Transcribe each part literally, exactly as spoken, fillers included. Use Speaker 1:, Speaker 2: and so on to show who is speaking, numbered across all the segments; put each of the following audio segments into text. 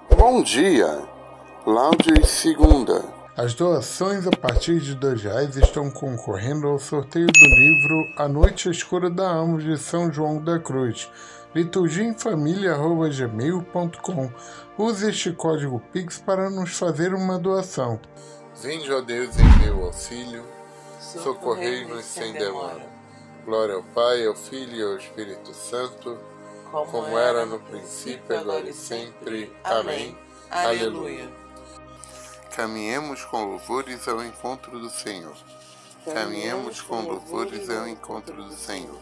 Speaker 1: Bom dia, Laude segunda.
Speaker 2: As doações a partir de dois reais estão concorrendo ao sorteio do livro A Noite Escura da Alma de São João da Cruz, liturgia em família arroba gmail ponto com. Use este código Pix para nos fazer uma doação.
Speaker 1: Vinde, ó Deus, em meu auxílio, socorrei-nos sem demora. Glória ao Pai, ao Filho e ao Espírito Santo, como, como era no princípio, agora e sempre. Amém. Aleluia. Caminhemos com louvores ao encontro do Senhor. Caminhemos com louvores ao encontro do Senhor.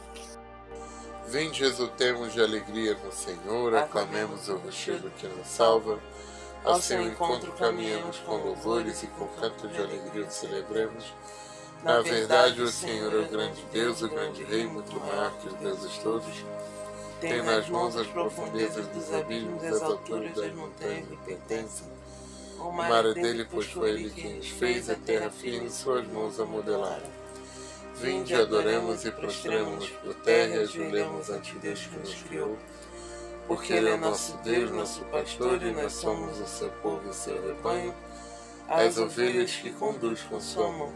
Speaker 1: Vinde, exultemos de alegria no Senhor, aclamemos o rochedo que nos salva. Ao seu encontro caminhamos com louvores e com canto de alegria o celebremos. Na verdade, o Senhor é o grande Deus, o grande Rei, muito maior que os deuses todos. Tem nas mãos as profundezas dos abismos, as alturas das montanhas lhe pertencem. O mar é dele, pois foi ele quem nos fez, a terra firme, suas mãos a modelaram. Vinde, adoremos e prostremos-nos por terra e ajoelhemos ante Deus que nos criou. Porque ele é nosso Deus, nosso pastor, e nós somos o seu povo e seu rebanho, as ovelhas que conduz com sua mão.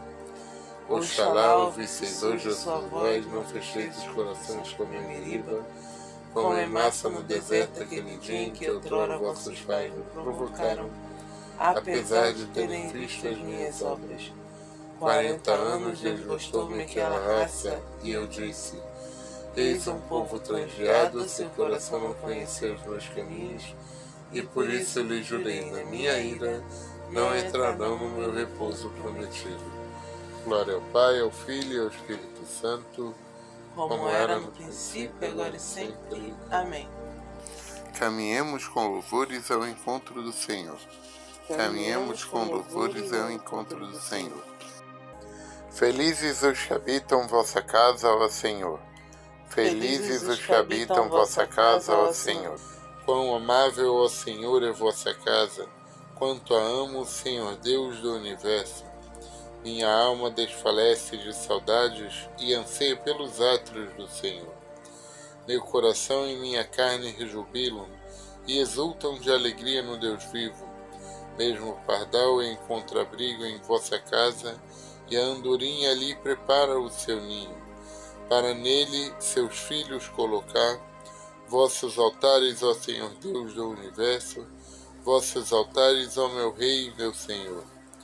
Speaker 1: Oxalá ouvisseis hoje a sua voz, não fecheis os corações como em Meriba, como em Massa no deserto aquele dia em que outrora vossos pais me provocaram, apesar de terem visto as minhas obras. Quarenta anos desgostou-me aquela raça, e eu disse: eis um povo transviado, seu coração não conheceu os meus caminhos, e por isso eu lhe jurei na minha ira, não entrarão no meu repouso prometido. Glória ao Pai, ao Filho e ao Espírito Santo,
Speaker 3: como, como era no princípio, agora e sempre. Amém.
Speaker 1: Caminhemos com louvores ao encontro do Senhor. Caminhemos com louvores ao encontro do Senhor. Felizes os que habitam vossa casa, ó Senhor. Felizes os que habitam vossa casa, ó Senhor. Quão amável, ó Senhor, é vossa casa, quanto a amo, Senhor Deus do universo. Minha alma desfalece de saudades e anseia pelos átrios do Senhor. Meu coração e minha carne rejubilam e exultam de alegria no Deus vivo. Mesmo o pardal encontra abrigo em vossa casa, e a andorinha ali prepara o seu ninho, para nele seus filhos colocar. Vossos altares, ó Senhor Deus do universo, vossos altares, ó meu Rei e meu Senhor.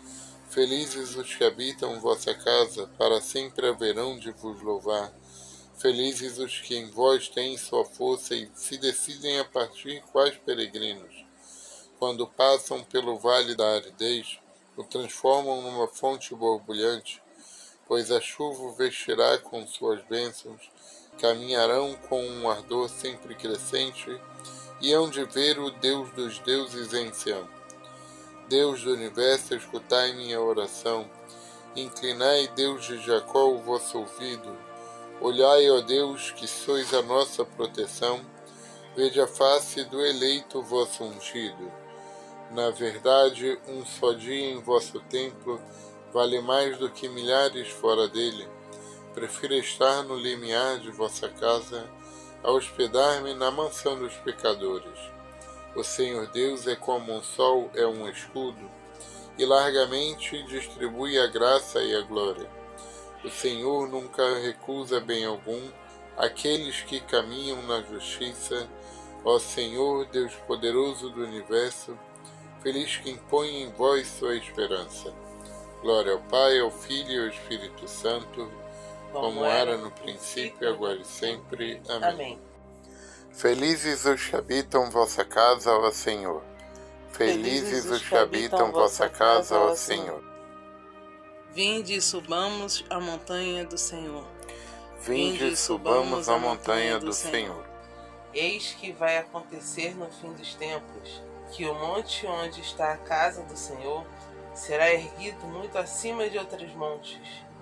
Speaker 1: Felizes os que habitam vossa casa, para sempre haverão de vos louvar. Felizes os que em vós têm sua força e se decidem a partir quais peregrinos. Quando passam pelo vale da aridez, o transformam numa fonte borbulhante, pois a chuva o vestirá com suas bênçãos, caminharão com um ardor sempre crescente, e hão de ver o Deus dos deuses em Sião. Deus do universo, escutai minha oração. Inclinai, Deus de Jacó, o vosso ouvido. Olhai, ó Deus, que sois a nossa proteção. Vede a face do eleito vosso ungido. Na verdade, um só dia em vosso templo vale mais do que milhares fora dele. Prefiro estar no limiar de vossa casa a hospedar-me na mansão dos pecadores. O Senhor Deus é como um sol, é um escudo, e largamente distribui a graça e a glória. O Senhor nunca recusa bem algum àqueles que caminham na justiça. Ó Senhor, Deus poderoso do universo, feliz quem põe em vós sua esperança. Glória ao Pai, ao Filho e ao Espírito Santo, como era no princípio, agora e sempre. Amém. Amém. Felizes os que habitam vossa casa, ó Senhor. Felizes os que habitam vossa casa, ó Senhor.
Speaker 3: Vinde e subamos a montanha do Senhor.
Speaker 1: Vinde e subamos a montanha do Senhor.
Speaker 3: Eis que vai acontecer no fim dos tempos, que o monte onde está a casa do Senhor será erguido muito acima de outros montes,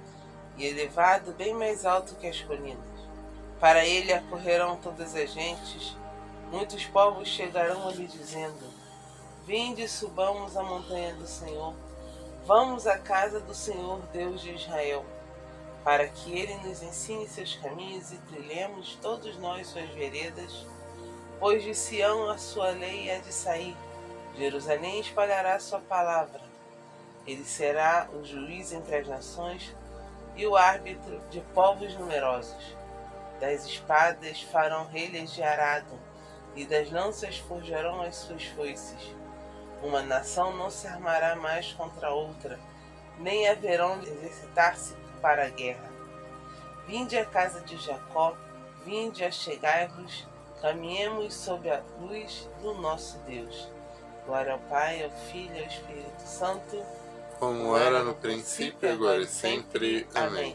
Speaker 3: e elevado bem mais alto que as colinas. Para ele acorrerão todas as gentes, muitos povos chegarão ali dizendo: vinde e subamos a montanha do Senhor, vamos à casa do Senhor Deus de Israel, para que ele nos ensine seus caminhos e trilhemos todos nós suas veredas, pois de Sião a sua lei há de sair, Jerusalém espalhará sua palavra. Ele será o juiz entre as nações e o árbitro de povos numerosos. Das espadas farão relhas de arado, e das lanças forjarão as suas foices. Uma nação não se armará mais contra outra, nem haverão de exercitar-se para a guerra. Vinde à casa de Jacó, vinde, achegai-vos, caminhemos sob a luz do nosso Deus. Glória ao Pai, ao Filho e ao Espírito Santo,
Speaker 1: como era no princípio, agora e sempre. Amém.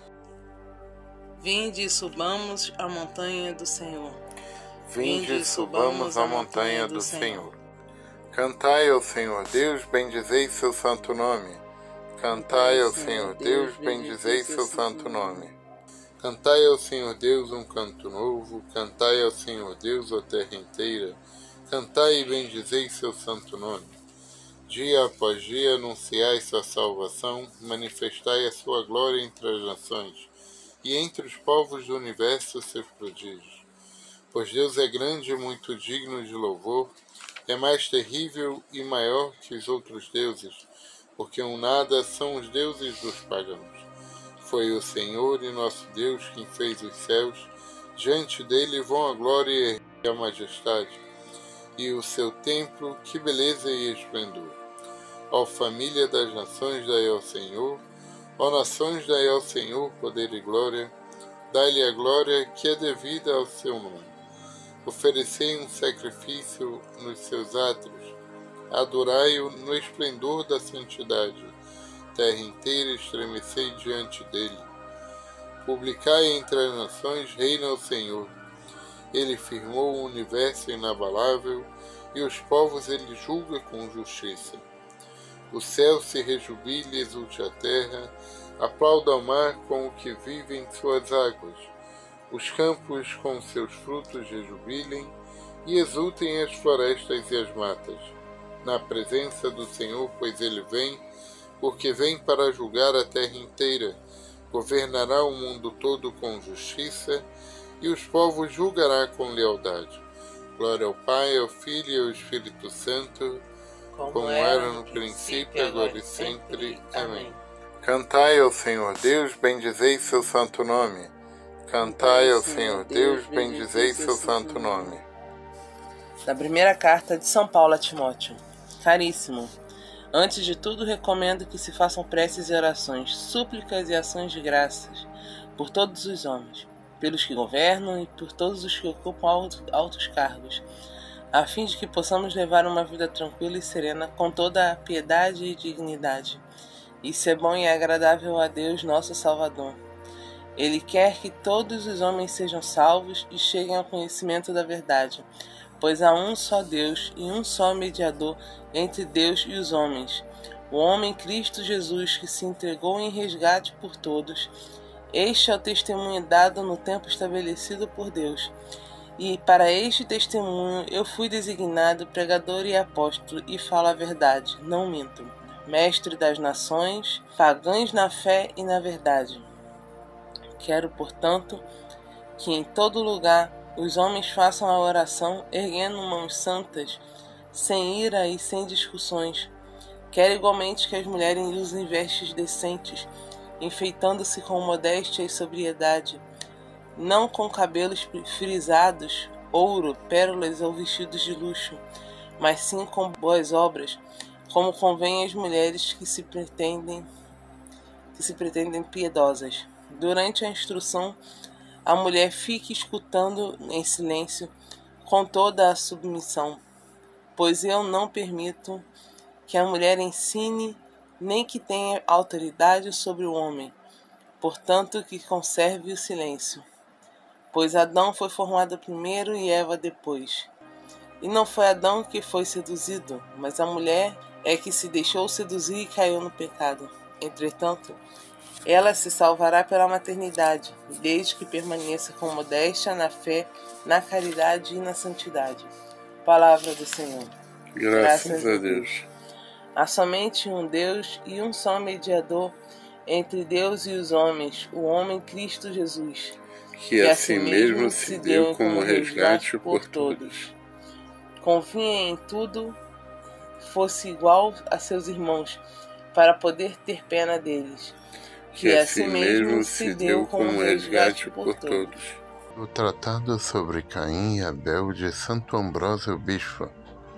Speaker 3: Vinde e subamos a montanha do Senhor.
Speaker 1: Vinde e subamos a montanha do Senhor. Cantai ao Senhor Deus, bendizei seu santo nome. Cantai ao Senhor Deus, bendizei seu santo nome. Cantai ao Senhor Deus um canto novo, cantai ao Senhor Deus a terra inteira. Cantai e bendizei seu santo nome. Dia após dia anunciai sua salvação, manifestai a sua glória entre as nações, e entre os povos do universo seus prodígios. Pois Deus é grande e muito digno de louvor, é mais terrível e maior que os outros deuses, porque um nada são os deuses dos pagãos. Foi o Senhor e nosso Deus quem fez os céus, diante dele vão a glória e a majestade, e o seu templo, que beleza e esplendor. Ó família das nações, dai ao Senhor, ó nações, dai ao Senhor poder e glória, dai-lhe a glória que é devida ao seu nome. Oferecei um sacrifício nos seus átrios, adorai-o no esplendor da santidade, terra inteira estremecei diante dele. Publicai entre as nações, reina o Senhor. Ele firmou o universo inabalável, e os povos ele julga com justiça. O céu se rejubile e exulte a terra, aplauda o mar com o que vive em suas águas. Os campos com seus frutos rejubilem, e exultem as florestas e as matas. Na presença do Senhor, pois ele vem, porque vem para julgar a terra inteira, governará o mundo todo com justiça, e os povos julgará com lealdade. Glória ao Pai, ao Filho e ao Espírito Santo, como, como era no princípio, agora e sempre. Amém. Cantai ao Senhor Deus, bendizei seu santo nome. Cantai ao Senhor Deus, bendizei seu santo nome.
Speaker 3: Da primeira carta de São Paulo a Timóteo. Caríssimo, antes de tudo recomendo que se façam preces e orações, súplicas e ações de graças por todos os homens, pelos que governam e por todos os que ocupam altos cargos, a fim de que possamos levar uma vida tranquila e serena com toda a piedade e dignidade. Isso é bom e agradável a Deus, nosso Salvador. Ele quer que todos os homens sejam salvos e cheguem ao conhecimento da verdade, pois há um só Deus e um só mediador entre Deus e os homens, o homem Cristo Jesus, que se entregou em resgate por todos. Este é o testemunho dado no tempo estabelecido por Deus. E para este testemunho eu fui designado pregador e apóstolo, e falo a verdade, não minto. Mestre das nações, pagãos na fé e na verdade. Quero, portanto, que em todo lugar os homens façam a oração erguendo mãos santas, sem ira e sem discussões. Quero igualmente que as mulheres usem vestes decentes, enfeitando-se com modéstia e sobriedade, não com cabelos frisados, ouro, pérolas ou vestidos de luxo, mas sim com boas obras, como convém às mulheres que se pretendem, que se pretendem piedosas. Durante a instrução, a mulher fique escutando em silêncio, com toda a submissão, pois eu não permito que a mulher ensine, nem que tenha autoridade sobre o homem, portanto que conserve o silêncio. Pois Adão foi formado primeiro e Eva depois. E não foi Adão que foi seduzido, mas a mulher é que se deixou seduzir e caiu no pecado. Entretanto, ela se salvará pela maternidade, desde que permaneça com modéstia na fé, na caridade e na santidade. Palavra do Senhor.
Speaker 1: Graças, Graças a Deus.
Speaker 3: Há somente um Deus e um só mediador entre Deus e os homens, o homem Cristo Jesus,
Speaker 1: que, que assim mesmo se deu como resgate por todos.
Speaker 3: Confiem em tudo fosse igual a seus irmãos, para poder ter pena deles, que, que assim mesmo se deu como resgate por todos.
Speaker 1: O Tratado sobre Caim e Abel de Santo Ambrósio Bispo.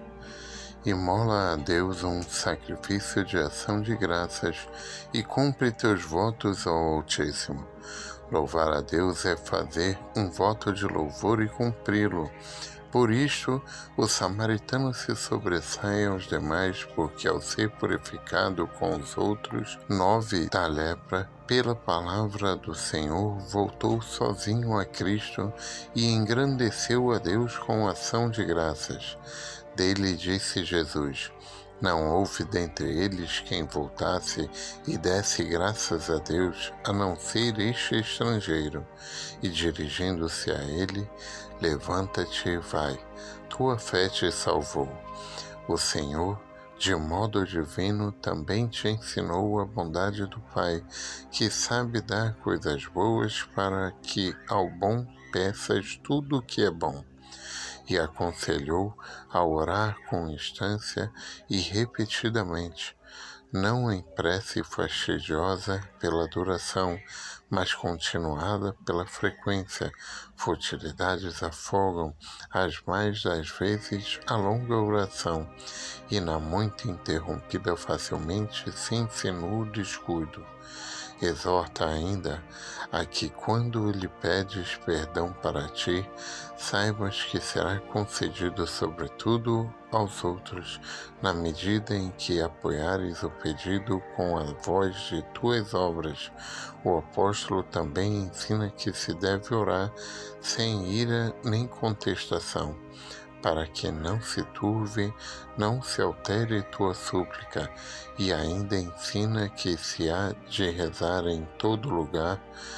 Speaker 1: Imola a Deus um sacrifício de ação de graças e cumpre teus votos ao Altíssimo. Louvar a Deus é fazer um voto de louvor e cumpri-lo. Por isto, o samaritano se sobressai aos demais, porque ao ser purificado com os outros nove da lepra, pela palavra do Senhor, voltou sozinho a Cristo e engrandeceu a Deus com ação de graças. Dele disse Jesus: não houve dentre eles quem voltasse e desse graças a Deus, a não ser este estrangeiro. E dirigindo-se a ele, levanta-te e vai, tua fé te salvou. O Senhor, de modo divino, também te ensinou a bondade do Pai, que sabe dar coisas boas para que ao bom peças tudo o que é bom. E aconselhou a orar com instância e repetidamente, não em prece fastidiosa pela duração, mas continuada pela frequência. Futilidades afogam, as mais das vezes a longa oração, e na muito interrompida facilmente se insinua o descuido. Exorta ainda a que, quando lhe pedes perdão para ti, saibas que será concedido sobretudo aos outros, na medida em que apoiares o pedido com a voz de tuas obras. O apóstolo também ensina que se deve orar sem ira nem contestação, para que não se turve, não se altere tua súplica, e ainda ensina que se há de rezar em todo lugar,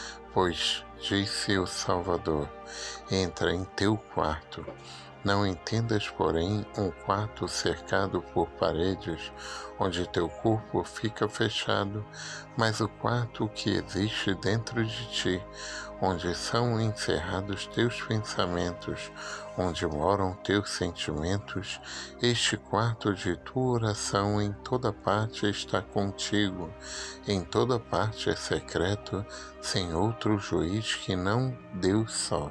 Speaker 1: pois, disse o Salvador, entra em teu quarto. Não entendas, porém, um quarto cercado por paredes, onde teu corpo fica fechado, mas o quarto que existe dentro de ti, onde são encerrados teus pensamentos, onde moram teus sentimentos. Este quarto de tua oração em toda parte está contigo, em toda parte é secreto, sem outro juiz que não Deus só.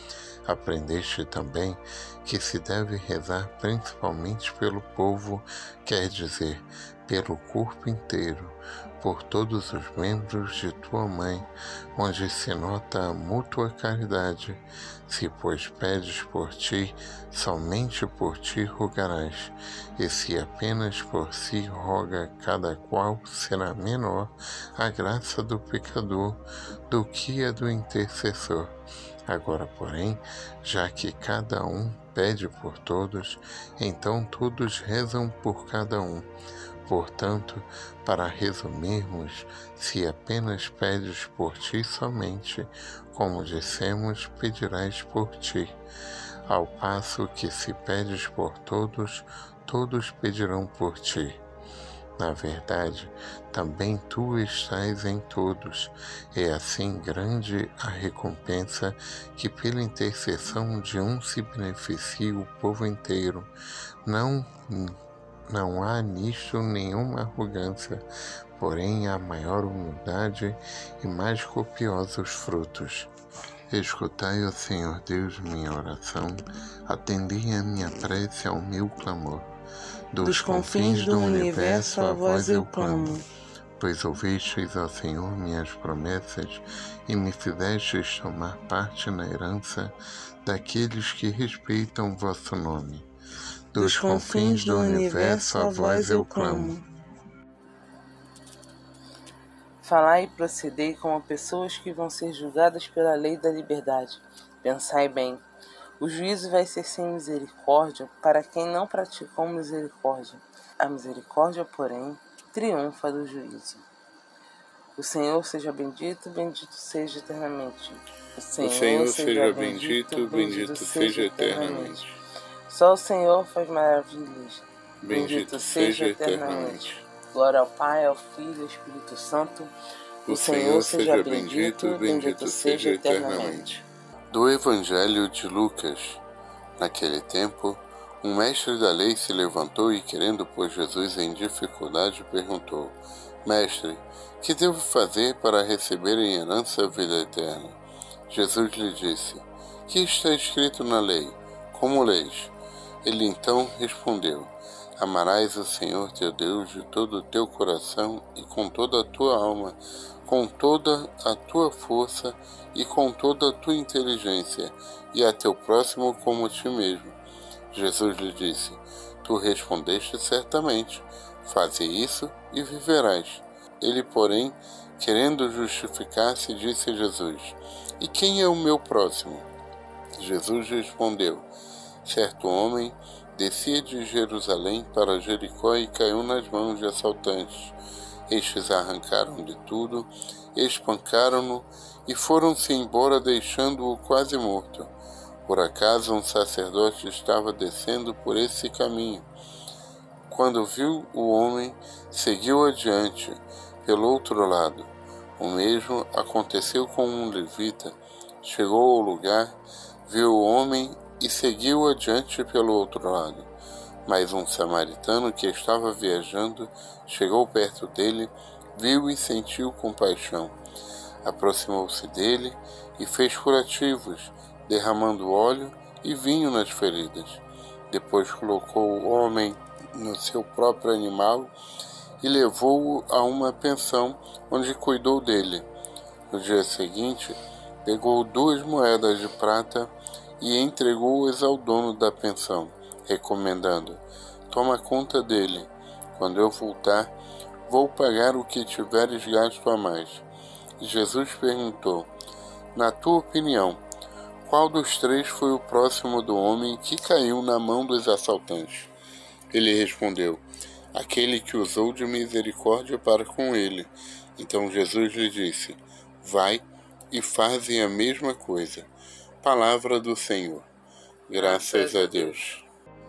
Speaker 1: Aprendeste também que se deve rezar principalmente pelo povo, quer dizer, pelo corpo inteiro, por todos os membros de tua mãe, onde se nota a mútua caridade. Se, pois, pedes por ti, somente por ti rogarás, e se apenas por si roga cada qual, será menor a graça do pecador do que a do intercessor. Agora, porém, já que cada um pede por todos, então todos rezam por cada um. Portanto, para resumirmos, se apenas pedes por ti somente, como dissemos, pedirás por ti. Ao passo que se pedes por todos, todos pedirão por ti. Na verdade, também tu estás em todos. É assim grande a recompensa que pela intercessão de um se beneficia o povo inteiro. Não, não há nisto nenhuma arrogância, porém há maior humildade e mais copiosos frutos. Escutai, ó Senhor Deus, minha oração, atendei a minha prece ao meu clamor. Dos,
Speaker 3: Dos confins do universo a vós eu clamo.
Speaker 1: Pois ouvistes, ó Senhor, minhas promessas e me fizestes tomar parte na herança daqueles que respeitam vosso nome. Dos, Dos confins do universo a vós eu clamo.
Speaker 3: Falai e procedei como pessoas que vão ser julgadas pela lei da liberdade. Pensai bem. O juízo vai ser sem misericórdia para quem não praticou misericórdia. A misericórdia, porém, triunfa do juízo. O Senhor seja bendito, bendito seja eternamente.
Speaker 1: O Senhor, o Senhor seja bendito, bendito, bendito seja eternamente.
Speaker 3: Só o Senhor faz maravilhas.
Speaker 1: Bendito, bendito seja eternamente.
Speaker 3: Glória ao Pai, ao Filho e ao Espírito Santo.
Speaker 1: O, o Senhor, Senhor seja bendito, bendito, bendito seja eternamente. Do Evangelho de Lucas. Naquele tempo, Um mestre da lei se levantou e, querendo pôr Jesus em dificuldade, perguntou: Mestre, que devo fazer para receber em herança a vida eterna? Jesus lhe disse: Que está escrito na lei? Como leis? Ele então respondeu: Amarás o Senhor teu Deus de todo o teu coração e com toda a tua alma, com toda a tua força e com toda a tua inteligência, e a teu próximo como a ti mesmo. Jesus lhe disse: Tu respondeste certamente, faze isso e viverás. Ele, porém, querendo justificar-se, disse a Jesus: E quem é o meu próximo? Jesus respondeu: Certo homem descia de Jerusalém para Jericó e caiu nas mãos de assaltantes. Estes arrancaram-lhe tudo, espancaram-no e foram-se embora, deixando-o quase morto. Por acaso um sacerdote estava descendo por esse caminho. Quando viu o homem, seguiu adiante, pelo outro lado. O mesmo aconteceu com um levita. Chegou ao lugar, viu o homem e seguiu adiante pelo outro lado. Mas um samaritano que estava viajando chegou perto dele, viu e sentiu compaixão. Aproximou-se dele e fez curativos, derramando óleo e vinho nas feridas. Depois colocou o homem no seu próprio animal e levou-o a uma pensão, onde cuidou dele. No dia seguinte, pegou duas moedas de prata e entregou-as ao dono da pensão, recomendando: Toma conta dele. Quando eu voltar, vou pagar o que tiveres gasto a mais. E Jesus perguntou: Na tua opinião, qual dos três foi o próximo do homem que caiu na mão dos assaltantes? Ele respondeu: Aquele que usou de misericórdia para com ele. Então Jesus lhe disse: Vai e faze a mesma coisa. Palavra do Senhor. Graças a Deus.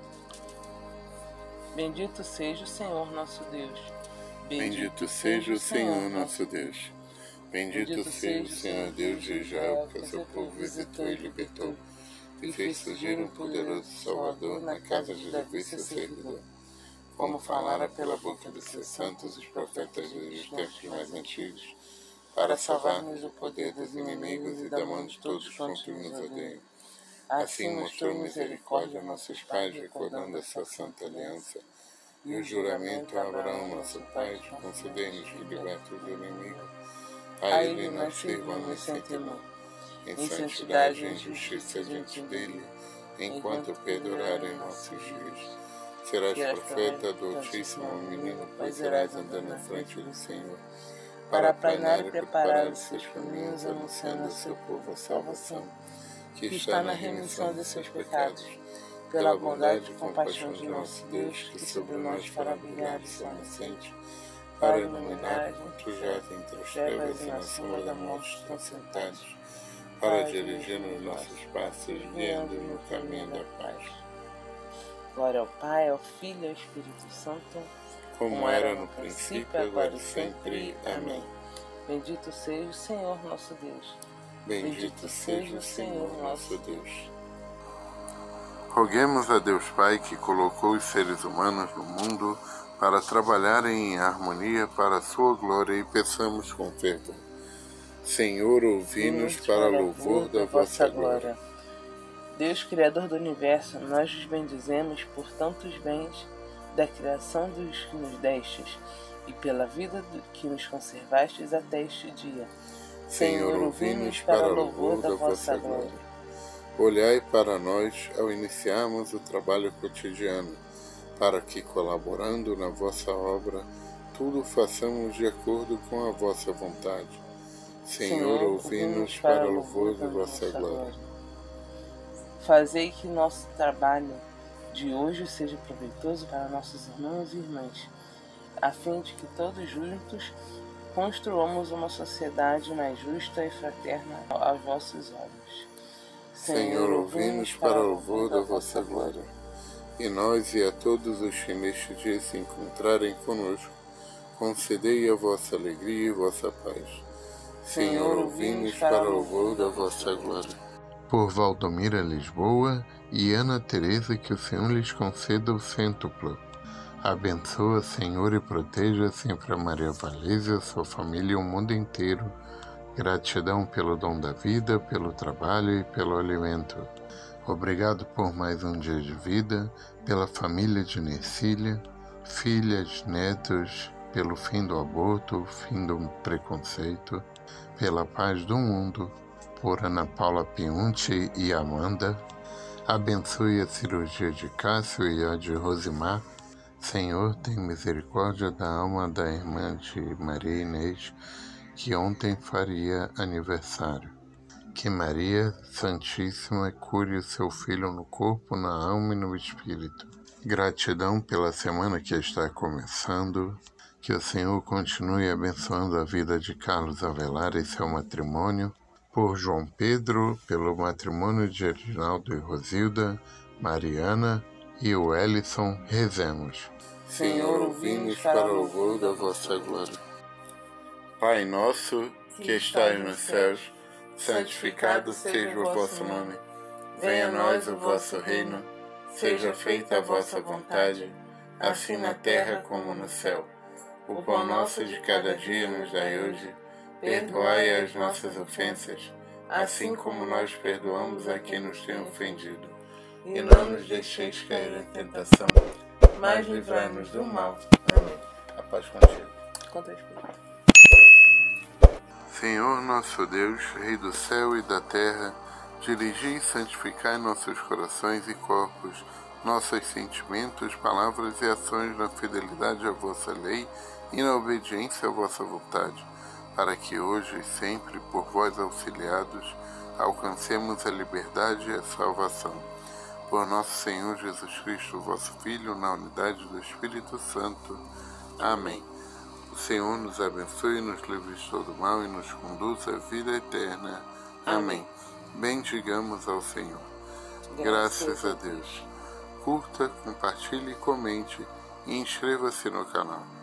Speaker 3: Bendito seja o Senhor nosso Deus.
Speaker 1: Bendito seja o Senhor nosso Deus. Bendito seja o Senhor Deus de Israel, que o seu povo visitou e libertou, e fez surgir um poderoso Salvador na casa de Davi, seu servidor. Como falara pela boca dos seus santos, os profetas dos tempos mais antigos, para salvar-nos do poder dos inimigos e da mão de todos quantos nos odeiam. Assim mostrou misericórdia a nossos pais, recordando a sua santa aliança, e o juramento a Abraão, nosso pai, de conceder-nos que liberta do inimigo. A ele nós servamos sem temor, em santidade e em justiça diante dele, enquanto perdurarem nossos dias. Serás profeta do Altíssimo, menino, pois irás andando na frente do Senhor, para aplanar e preparar os seus caminhos, anunciando ao seu povo a salvação, que está na remissão de seus pecados, pela bondade e compaixão de nosso Deus, que sobre nós fará brilhar o sol nascente, para iluminar quantos jazem entre as trevas e na sombra da morte estão sentados, para dirigir os nossos passos, guiando no caminho da paz.
Speaker 3: Glória ao Pai, ao Filho e ao Espírito Santo,
Speaker 1: como era no princípio, agora e sempre. Amém.
Speaker 3: Bendito seja o Senhor nosso Deus.
Speaker 1: Bendito seja o Senhor nosso Deus. Roguemos a Deus Pai, que colocou os seres humanos no mundo para trabalharem em harmonia para a sua glória, e peçamos com fervor: Senhor, ouvi-nos para louvor da vossa glória.
Speaker 3: Deus, Criador do Universo, nós os bendizemos por tantos bens da criação dos que nos destes, e pela vida que nos conservastes até este dia.
Speaker 1: Senhor, ouvi-nos para louvor da vossa glória. Olhai para nós ao iniciarmos o trabalho cotidiano, para que, colaborando na vossa obra, tudo façamos de acordo com a vossa vontade. Senhor, ouvi-nos para louvor da vossa glória.
Speaker 3: Fazei que nosso trabalho de hoje seja proveitoso para nossos irmãos e irmãs, a fim de que todos juntos construamos uma sociedade mais justa e fraterna aos vossos olhos.
Speaker 1: Senhor, ouvi-nos para louvor da vossa glória. E nós e a todos os que neste dia se encontrarem conosco, concedei a vossa alegria e vossa paz. Senhor, ouvi-nos para louvor da vossa glória. por Valdomira Lisboa e Ana Teresa, que o Senhor lhes conceda o cêntuplo. Abençoa, Senhor, e proteja sempre a Maria Valésia, sua família e o mundo inteiro. Gratidão pelo dom da vida, pelo trabalho e pelo alimento. Obrigado por mais um dia de vida, pela família de Nercília, filhas, netos, pelo fim do aborto, fim do preconceito, pela paz do mundo, por Ana Paula Piunti e Amanda. Abençoe a cirurgia de Cássio e a de Rosimar. Senhor, tem misericórdia da alma da irmã de Maria Inês, que ontem faria aniversário. Que Maria Santíssima cure o seu filho no corpo, na alma e no espírito. Gratidão pela semana que está começando. Que o Senhor continue abençoando a vida de Carlos Avelar e seu matrimônio. Por João Pedro, pelo matrimônio de Reginaldo e Rosilda, Mariana e o Ellison, rezemos.
Speaker 3: Senhor, ouvimos para o louvor da vossa glória.
Speaker 1: Pai nosso, que estais nos céus, santificado seja o vosso nome. Venha a nós o vosso reino, seja feita a vossa vontade, assim na terra como no céu. O pão nosso de cada dia nos dai hoje, perdoai as nossas ofensas, assim como nós perdoamos a quem nos tem ofendido. E não nos deixeis cair em tentação, mas livrai-nos do mal. Amém. A paz contigo.
Speaker 3: Com teu espírito.
Speaker 1: Senhor nosso Deus, Rei do céu e da terra, dirigi e santificai nossos corações e corpos, nossos sentimentos, palavras e ações na fidelidade à vossa lei e na obediência à vossa vontade, para que hoje e sempre, por vós auxiliados, alcancemos a liberdade e a salvação. Por nosso Senhor Jesus Cristo, vosso Filho, na unidade do Espírito Santo. Amém. O Senhor nos abençoe, nos livre de todo mal e nos conduz à vida eterna. Amém. Bendigamos ao Senhor. Graças a Deus. Curta, compartilhe, comente e inscreva-se no canal.